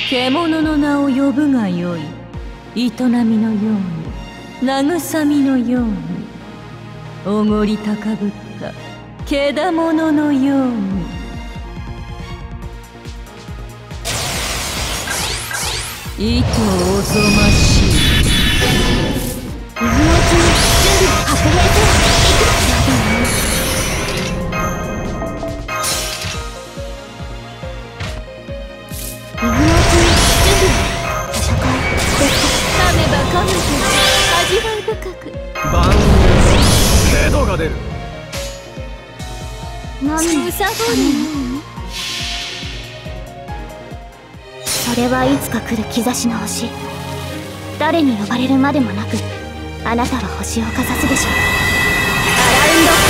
獣の名を呼ぶがよい。営みのように、慰みのように、おごり高ぶったけだもののように。意図おぞましい。 今のうちに準備を確認せよ。今のうちに準備を。図書館ですか。 噛めば噛むほど味わい深く。 万有精度が出る。 むさぼり。 それはいつか来る兆しの星。誰に呼ばれるまでもなく、あなたは星をかざすでしょう。アラウンド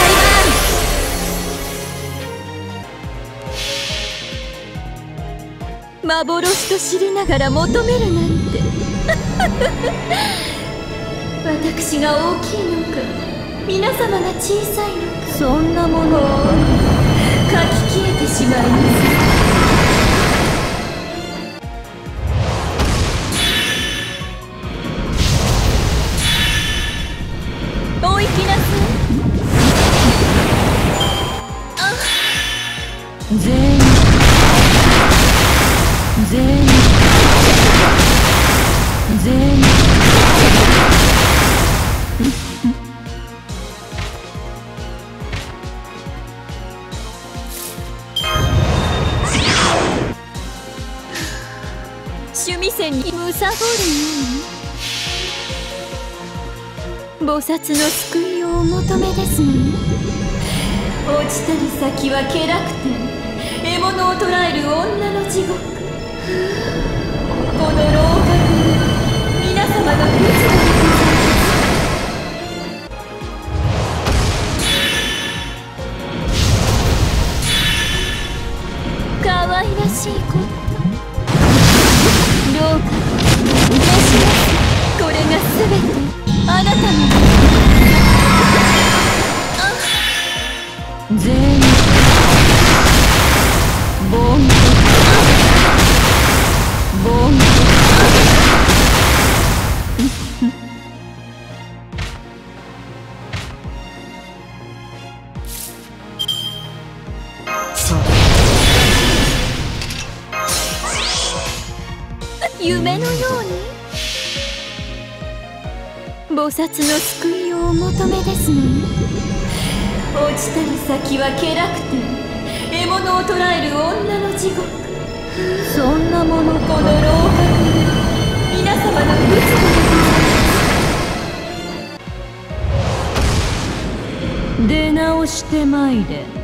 カリバーン。幻と知りながら求めるなんて私が大きいのか、皆様が小さいのか、そんなものをかき消えてしまいます。お行きなさい。全員趣味線にむさぼるように、菩薩の救いをお求めですのに。落ちたる先は気楽天、獲物を捕らえる女の地獄。この廊下に皆様の不自由でございます。かわいらしいこと。どうか召します。これがすべてあなたの全員ボンボン夢のように菩薩の救いをお求めですのに。落ちたる先は気楽天、獲物を捕らえる女の地獄。そんなものこの廊下に皆様の不自由でございます。出直してまいれ。